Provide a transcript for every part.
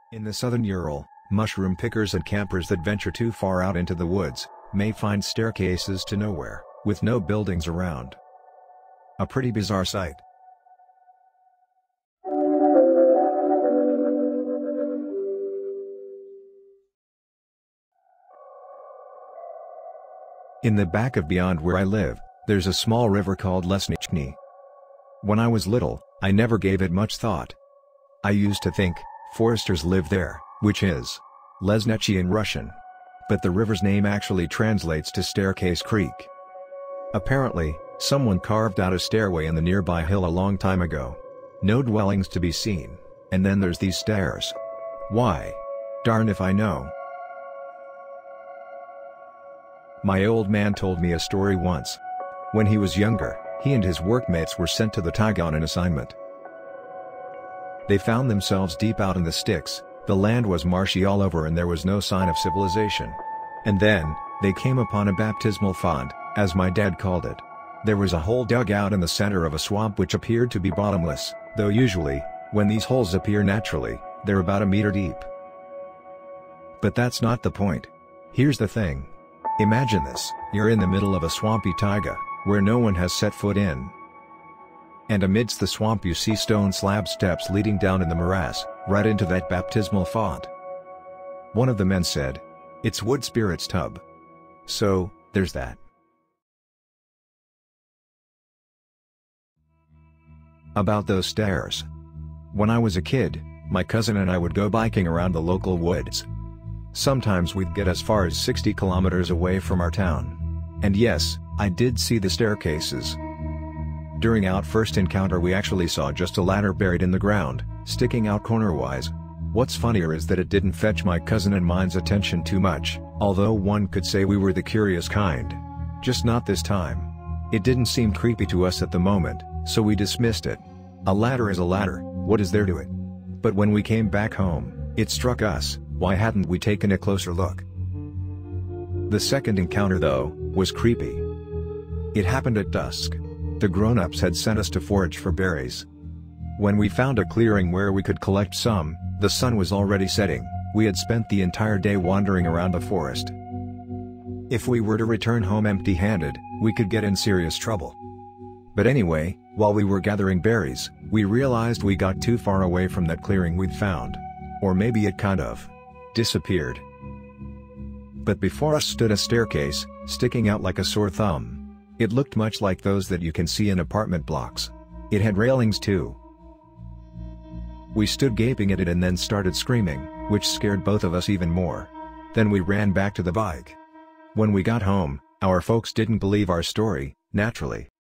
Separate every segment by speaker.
Speaker 1: In the southern Ural, mushroom pickers and campers that venture too far out into the woods may find staircases to nowhere, with no buildings around. A pretty bizarre sight. In the back of beyond where I live, there's a small river called Lesnichny. When I was little, I never gave it much thought. I used to think foresters live there, which is Lesnechi in Russian. But the river's name actually translates to Staircase Creek. Apparently, someone carved out a stairway in the nearby hill a long time ago. No dwellings to be seen, and then there's these stairs. Why? Darn if I know. My old man told me a story once. When he was younger, he and his workmates were sent to the taiga on an assignment. They found themselves deep out in the sticks, the land was marshy all over and there was no sign of civilization. And then, they came upon a baptismal font, as my dad called it. There was a hole dug out in the center of a swamp which appeared to be bottomless, though usually, when these holes appear naturally, they're about a meter deep. But that's not the point. Here's the thing. Imagine this, you're in the middle of a swampy taiga, where no one has set foot in. And amidst the swamp you see stone slab steps leading down in the morass, right into that baptismal font. One of the men said, "It's Wood Spirit's tub." So, there's that. About those stairs. When I was a kid, my cousin and I would go biking around the local woods. Sometimes we'd get as far as 60 kilometers away from our town. And yes, I did see the staircases. During our first encounter we actually saw just a ladder buried in the ground, sticking out corner-wise. What's funnier is that it didn't fetch my cousin and mine's attention too much, although one could say we were the curious kind. Just not this time. It didn't seem creepy to us at the moment, so we dismissed it. A ladder is a ladder, what is there to it? But when we came back home, it struck us, why hadn't we taken a closer look? The second encounter though, was creepy. It happened at dusk. The grown-ups had sent us to forage for berries. When we found a clearing where we could collect some, the sun was already setting. We had spent the entire day wandering around the forest. If we were to return home empty-handed, we could get in serious trouble. But anyway, while we were gathering berries, we realized we got too far away from that clearing we'd found. Or maybe it kind of disappeared. But before us stood a staircase, sticking out like a sore thumb. It looked much like those that you can see in apartment blocks. It had railings too. We stood gaping at it and then started screaming, which scared both of us even more. Then we ran back to the bike. When we got home, our folks didn't believe our story, naturally.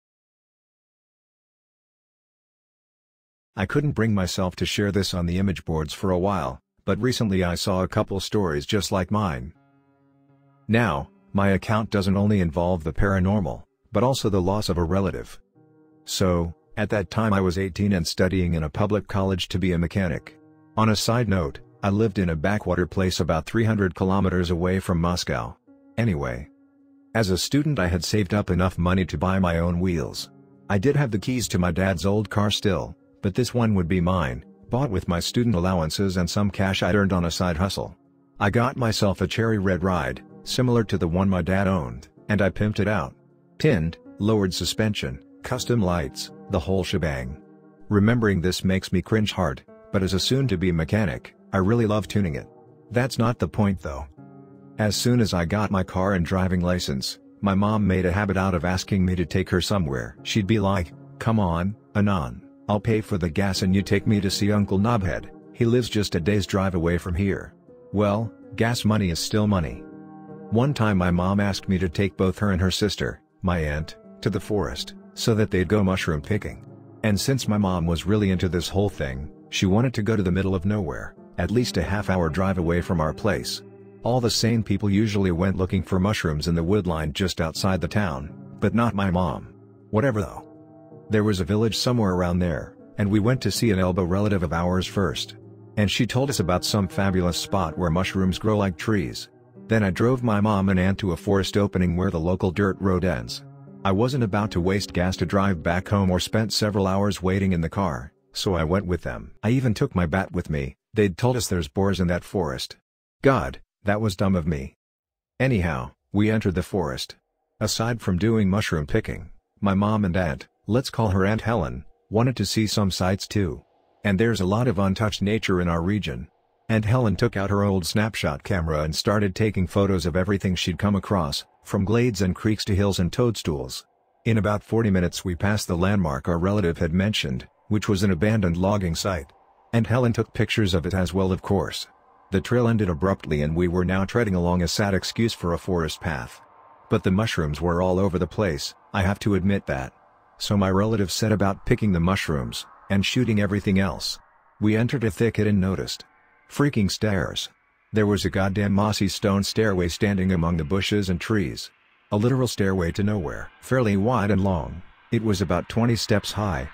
Speaker 1: I couldn't bring myself to share this on the image boards for a while, but recently I saw a couple stories just like mine. Now, my account doesn't only involve the paranormal, but also the loss of a relative. So, at that time I was 18 and studying in a public college to be a mechanic. On a side note, I lived in a backwater place about 300 kilometers away from Moscow. Anyway. As a student I had saved up enough money to buy my own wheels. I did have the keys to my dad's old car still, but this one would be mine, bought with my student allowances and some cash I'd earned on a side hustle. I got myself a cherry red ride, similar to the one my dad owned, and I pimped it out. Tinned, lowered suspension, custom lights, the whole shebang. Remembering this makes me cringe hard, but as a soon-to-be mechanic, I really love tuning it. That's not the point though. As soon as I got my car and driving license, my mom made a habit out of asking me to take her somewhere. She'd be like, "Come on, Anon, I'll pay for the gas and you take me to see Uncle Knobhead, he lives just a day's drive away from here." Well, gas money is still money. One time my mom asked me to take both her and her sister, my aunt, to the forest, so that they'd go mushroom picking. And since my mom was really into this whole thing, she wanted to go to the middle of nowhere, at least a half-hour drive away from our place. All the sane people usually went looking for mushrooms in the woodline just outside the town, but not my mom. Whatever though. There was a village somewhere around there, and we went to see an elbow relative of ours first. And she told us about some fabulous spot where mushrooms grow like trees. Then I drove my mom and aunt to a forest opening where the local dirt road ends. I wasn't about to waste gas to drive back home or spent several hours waiting in the car, so I went with them. I even took my bat with me, They'd told us there's boars in that forest. God, that was dumb of me. Anyhow, we entered the forest. Aside from doing mushroom picking, my mom and aunt, let's call her Aunt Helen, wanted to see some sights too. And there's a lot of untouched nature in our region. Aunt Helen took out her old snapshot camera and started taking photos of everything she'd come across, from glades and creeks to hills and toadstools. In about 40 minutes we passed the landmark our relative had mentioned, which was an abandoned logging site. Aunt Helen took pictures of it as well, of course. The trail ended abruptly and we were now treading along a sad excuse for a forest path. But the mushrooms were all over the place, I have to admit that. So my relative set about picking the mushrooms, and shooting everything else. We entered a thicket and noticed. Freaking stairs. There was a goddamn mossy stone stairway standing among the bushes and trees. A literal stairway to nowhere. Fairly wide and long, it was about 20 steps high.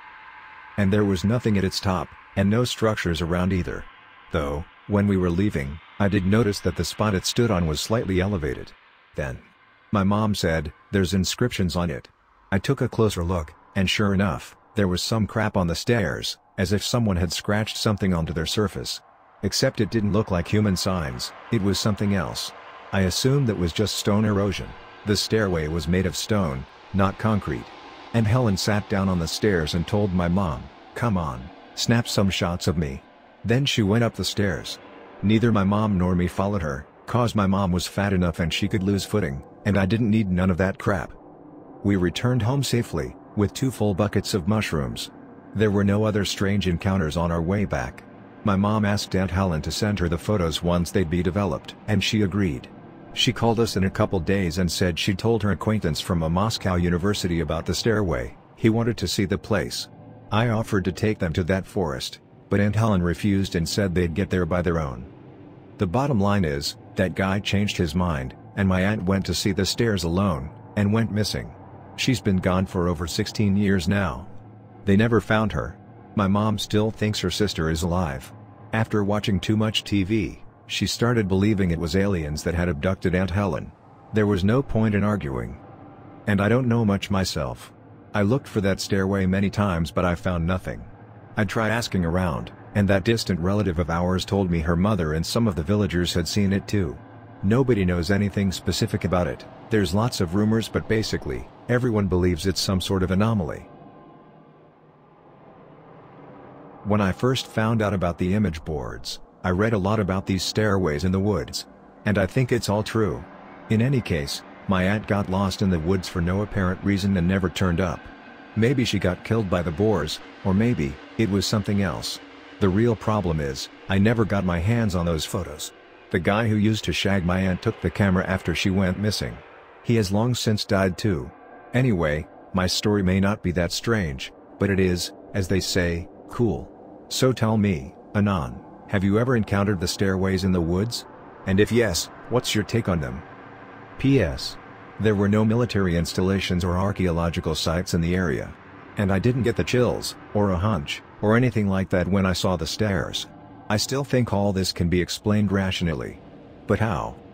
Speaker 1: And there was nothing at its top, and no structures around either. Though, when we were leaving, I did notice that the spot it stood on was slightly elevated. Then, my mom said, "There's inscriptions on it." I took a closer look, and sure enough, there was some crap on the stairs, as if someone had scratched something onto their surface. Except it didn't look like human signs, it was something else. I assumed that was just stone erosion. The stairway was made of stone, not concrete. And Helen sat down on the stairs and told my mom, "Come on, snap some shots of me." Then she went up the stairs. Neither my mom nor me followed her, cause my mom was fat enough and she could lose footing, and I didn't need none of that crap. We returned home safely, with 2 full buckets of mushrooms. There were no other strange encounters on our way back. My mom asked Aunt Helen to send her the photos once they'd be developed, and she agreed. She called us in a couple days and said she'd told her acquaintance from a Moscow university about the stairway. He wanted to see the place. I offered to take them to that forest, but Aunt Helen refused and said they'd get there by their own. The bottom line is, that guy changed his mind, and my aunt went to see the stairs alone, and went missing. She's been gone for over 16 years now. They never found her. My mom still thinks her sister is alive. After watching too much TV, she started believing it was aliens that had abducted Aunt Helen. There was no point in arguing. And I don't know much myself. I looked for that stairway many times but I found nothing. I tried asking around, and that distant relative of ours told me her mother and some of the villagers had seen it too. Nobody knows anything specific about it. There's lots of rumors but basically, everyone believes it's some sort of anomaly. When I first found out about the image boards, I read a lot about these stairways in the woods. And I think it's all true. In any case, my aunt got lost in the woods for no apparent reason and never turned up. Maybe she got killed by the boars, or maybe it was something else. The real problem is, I never got my hands on those photos. The guy who used to shag my aunt took the camera after she went missing. He has long since died too. Anyway, my story may not be that strange, but it is, as they say, cool. So tell me, Anon, have you ever encountered the stairways in the woods? And if yes, what's your take on them? P.S. There were no military installations or archaeological sites in the area. And I didn't get the chills, or a hunch, or anything like that when I saw the stairs. I still think all this can be explained rationally. But how?